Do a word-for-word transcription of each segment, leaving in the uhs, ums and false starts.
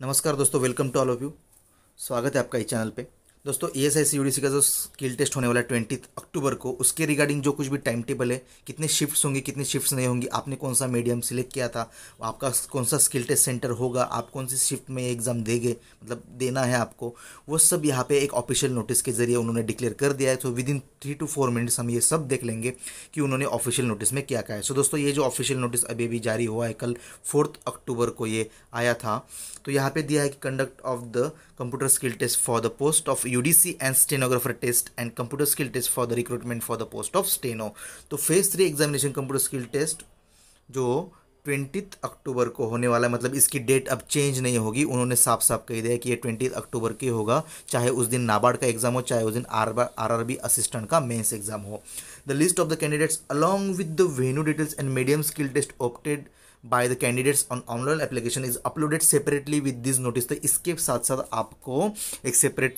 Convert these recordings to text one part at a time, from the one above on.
नमस्कार दोस्तों, welcome to all of you. स्वागत है आपका इस चैनल पे। दोस्तों ई एस आई सी यूडीसी का जो स्किल टेस्ट होने वाला है ट्वेंटी अक्टूबर को, उसके रिगार्डिंग जो कुछ भी टाइम टेबल है, कितने शिफ्ट्स होंगे कितनी शिफ्ट्स नहीं होंगी, आपने कौन सा मीडियम सिलेक्ट किया था, आपका कौन सा स्किल टेस्ट सेंटर होगा, आप कौन सी शिफ्ट में एग्ज़ाम देंगे, मतलब देना है आपको, वो सब यहाँ पे एक ऑफिशियल नोटिस के जरिए उन्होंने डिक्लेयर कर दिया है। तो within three two four minutes हम ये सब देख लेंगे कि उन्होंने ऑफिशियल नोटिस में क्या कहा है। सो दोस्तों, ये जो ऑफिशियल नोटिस अभी भी जारी हुआ है, कल फोर्थ अक्टूबर को ये आया था। तो यहाँ पे दिया है कि conduct of the computer skill test for the post of UDC and stenographer test and computer skill test for the recruitment for the post of steno. तो phase three examination computer skill test जो twenty October को होने वाला है, मतलब इसकी date अब change नहीं होगी। उन्होंने साफ साफ कह दिया कि ये ट्वेंटी अक्टूबर के होगा, चाहे उस दिन नाबार्ड का एग्जाम हो, चाहे उस दिन आर आर बी असिस्टेंट का मेंस एग्जाम हो। The list of the candidates along with the venue details and medium skill test opted by the candidates on online application is uploaded separately with this notice। तो इसके साथ साथ आपको एक separate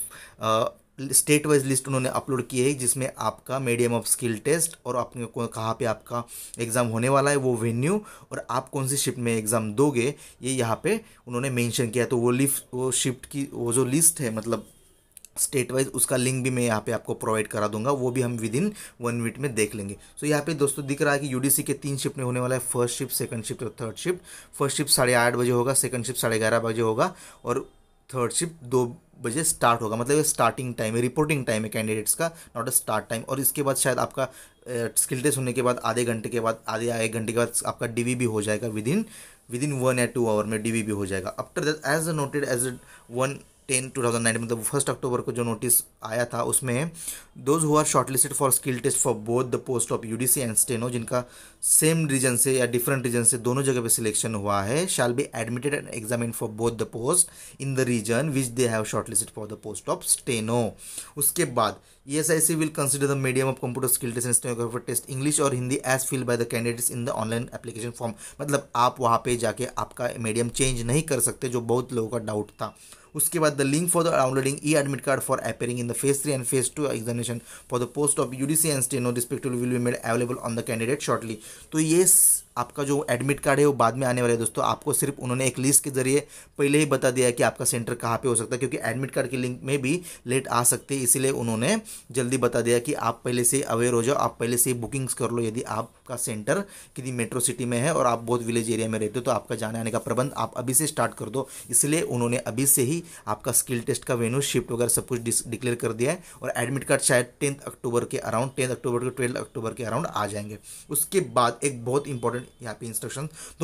state wise list उन्होंने upload की है, जिसमें आपका मीडियम ऑफ स्किल टेस्ट और आपने को कहाँ पे आपका एग्ज़ाम होने वाला है, वो वेन्यू, और आप कौन सी शिफ्ट में एग्ज़ाम दोगे, ये यहाँ पे उन्होंने मेंशन किया। तो वो लिस्ट वो शिफ्ट की वो जो लिस्ट है, मतलब स्टेट वाइज, उसका लिंक भी मैं यहाँ पे आपको प्रोवाइड करा दूंगा, वो भी हम विद इन वन मिनट में देख लेंगे। सो so, यहाँ पे दोस्तों दिख रहा है कि यूडीसी के तीन शिफ्ट में होने वाला है, फर्स्ट शिफ्ट, सेकंड शिफ्ट और थर्ड शिफ्ट। फर्स्ट शिफ्ट साढ़े आठ बजे होगा, सेकंड शिफ्ट साढ़े ग्यारह बजे होगा और थर्ड शिफ्ट दो बजे स्टार्ट होगा। मतलब ये स्टार्टिंग टाइम है, रिपोर्टिंग टाइम है कैंडिडेट्स का, नॉट अ स्टार्ट टाइम। और इसके बाद शायद आपका स्किल टेस्ट होने के बाद आधे घंटे के बाद आधे एक घंटे के बाद आपका डीवी भी हो जाएगा, within within one या टू आवर में डीवी भी हो जाएगा। After that as noted as one ten two thousand nineteen, मतलब फर्स्ट अक्टूबर को जो नोटिस आया था, उसमें those who are shortlisted for skill test for both the post of UDC and steno, जिनका सेम रीजन से या डिफरेंट रीजन से दोनों जगह पे सिलेक्शन हुआ है, shall be admitted and examine for both the post in the region which they have shortlisted for the post of steno. उसके बाद E S I C will consider the medium of computer skill test and stenographer test English और Hindi as filled by the candidates in the online application form। मतलब आप वहाँ पे जाके आपका medium change नहीं कर सकते, जो बहुत लोगों का डाउट था। उसके बाद the link for the downloading E admit card for appearing in the phase three and phase two examination for the post of UDC and steno respectively will be made available on the candidate shortly. तो ये आपका जो admit card है वो बाद में आने वाला है दोस्तों। आपको सिर्फ उन्होंने एक लिस्ट के जरिए पहले ही बता दिया है कि आपका सेंटर कहाँ पे हो सकता है, क्योंकि एडमिट कार्ड की लिंक में भी लेट आ सकते हैं, इसीलिए उन्होंने जल्दी बता दिया कि आप पहले से अवेयर हो जाओ, आप पहले से बुकिंग्स कर लो। यदि आपका सेंटर किसी मेट्रो सिटी में है और आप बहुत विलेज एरिया में रहते हो, तो आपका जाने आने का प्रबंध आप अभी से स्टार्ट कर दो। इसलिए उन्होंने अभी से ही आपका स्किल टेस्ट का वेन्यू, शिफ्ट वगैरह सब कुछ डिक्लेयर कर दिया है। और एडमिट कार्ड शायद टेंथ अक्टूबर के अराउंड टेंथ अक्टूबर के ट्वेल्थ अक्टूबर के अराउंड आ जाएंगे। उसके बाद एक बहुत इंपॉर्टेंट यहाँ पे इंस्ट्रक्शन,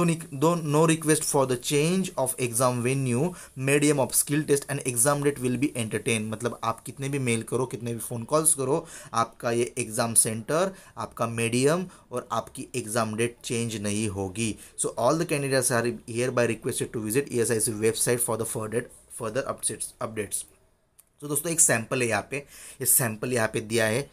दो no request for the change of exam venue, medium of skill test and exam date will be entertain. मतलब आप कितने भी मेल करो, कितने भी फोन कॉल्स करो, आपका ये एग्जाम सेंटर, आपका मीडियम और आपकी एग्जाम डेट चेंज नहीं होगी। So all the candidates are hereby requested to visit E S I C website for the further further updates updates तो दोस्तों एक सैंपल है यहाँ पे, ये सैंपल यहाँ पे दिया है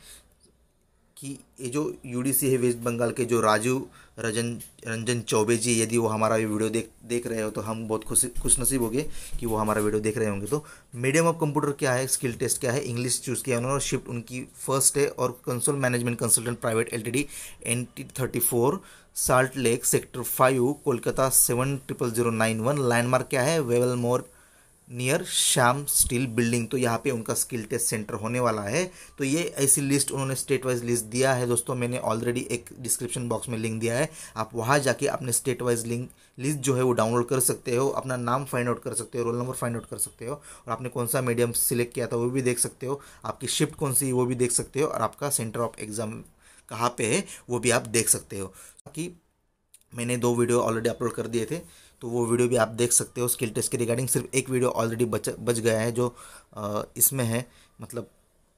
कि ये जो यूडीसी है वेस्ट बंगाल के, जो राजू रंजन रंजन चौबे जी, यदि वो हमारा ये वीडियो देख देख रहे हो तो हम बहुत खुश खुशनसीब हो गए कि वो हमारा वीडियो देख रहे होंगे। तो मीडियम ऑफ कंप्यूटर क्या है, स्किल टेस्ट क्या है, इंग्लिश चूज़ किया उन्होंने, शिफ्ट उनकी फर्स्ट है, और console management consultant private LTD N T thirty four salt lake sector five Kolkata seven triple zero nine one. Landmark क्या है, Webel More near Shyam steel building. तो यहाँ पे उनका स्किल टेस्ट सेंटर होने वाला है। तो ये ऐसी लिस्ट उन्होंने स्टेट वाइज लिस्ट दिया है दोस्तों। मैंने ऑलरेडी एक डिस्क्रिप्शन बॉक्स में लिंक दिया है, आप वहाँ जाके अपने स्टेट वाइज लिंक लिस्ट जो है वो डाउनलोड कर सकते हो, अपना नाम फाइंड आउट कर सकते हो, रोल नंबर फाइंड आउट कर सकते हो, और आपने कौन सा मीडियम सिलेक्ट किया था वो भी देख सकते हो, आपकी शिफ्ट कौन सी वो भी देख सकते हो, और आपका सेंटर ऑफ एग्जाम कहाँ पे है वो भी आप देख सकते हो। बाकी मैंने दो वीडियो ऑलरेडी अपलोड कर दिए थे, तो वो वीडियो भी आप देख सकते हो। स्किल टेस्ट के रिगार्डिंग सिर्फ एक वीडियो ऑलरेडी बच बच गया है, जो आ, इसमें है, मतलब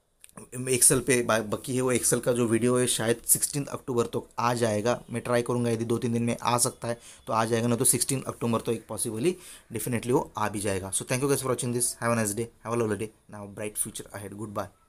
एक्सेल पे बाकी है। वो एक्सेल का जो वीडियो है शायद सिक्सटीन अक्टूबर तक तो आ जाएगा। मैं ट्राई करूंगा, यदि दो तीन दिन में आ सकता है तो आ जाएगा, ना तो सिक्सटीन अक्टूबर तो एक पॉसिबली डेफिनेटली वो आ भी जाएगा। So thank you guys for watching this, have a nice day, have a lovely day, now bright future ahead, good bye.